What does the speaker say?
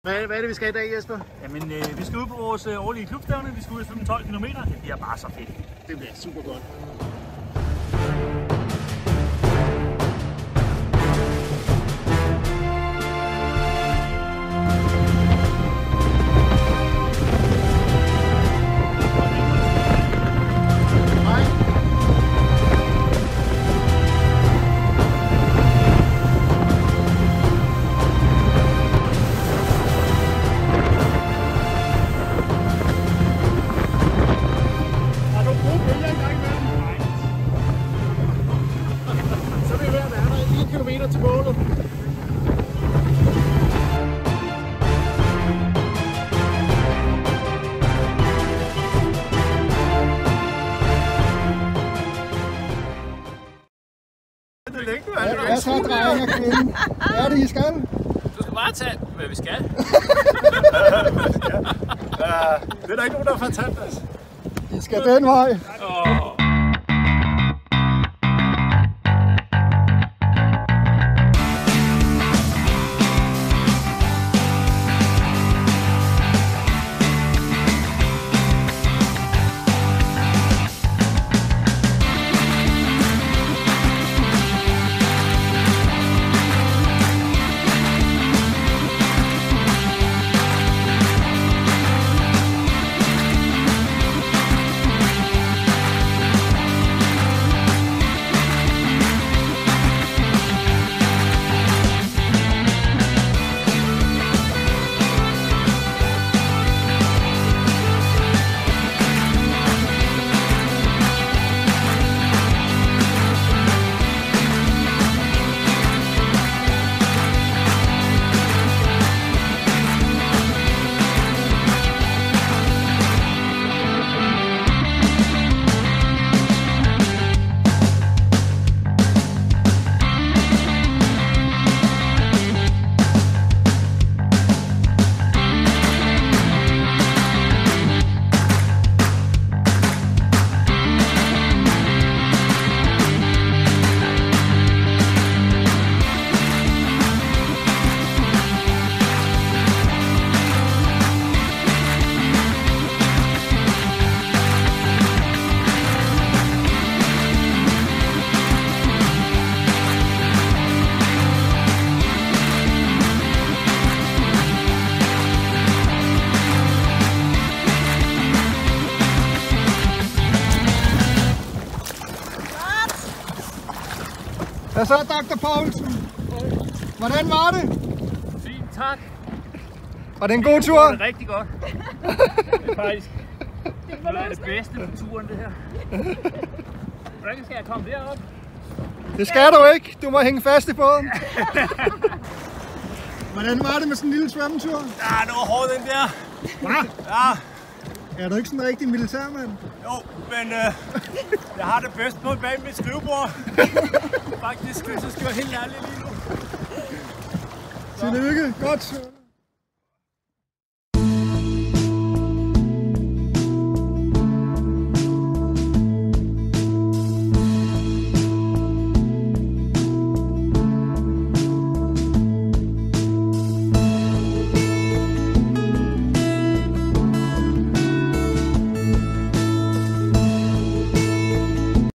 Hvad er det, vi skal i dag, Jesper? Jamen, vi skal ud på vores årlige klubstævne. Vi skal ud og svømme 12 km. Det bliver bare så fedt. Det bliver super godt. Kilometer til målet. Hvad så, drenge og kvinde? Hvad er det, I skal? Du skal bare tage, hvad vi skal. Det er der ikke nogen, der har fortalt os. I skal den vej. Hvad så, Dr. Poulsen? Hvordan var det? Fint, tak. Var det en god tur? Det er rigtig godt. Det er faktisk det bedste på turen, det her. Hvordan skal jeg komme derop? Det skal du ikke. Du må hænge fast i båden. Hvordan var det med sådan en lille svømmetur? Ja, det var hårdt den der. Hvad? Ja. Er du ikke sådan en rigtig militærmand? Jo, men jeg har det bedst på bag mit skrivebord. Faktisk, så skal jeg helt ærlig lige nu. Tillykke. Godt.